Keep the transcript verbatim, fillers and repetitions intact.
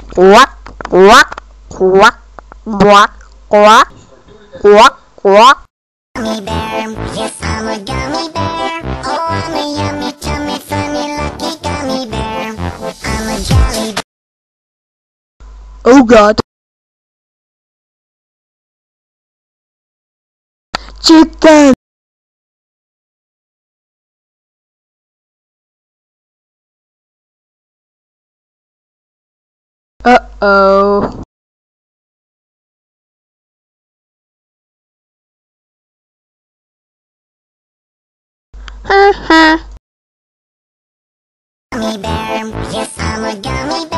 Quack, quack, quack, quack, quack, quack, quack. Gummy bear, yes, I'm a gummy bear. Oh, I'm a yummy, tummy, funny, lucky gummy bear. I'm a jolly bear. Oh God. Chicken. Uh-oh. Ha ha. Gummy bear, yes, I'm a gummy bear.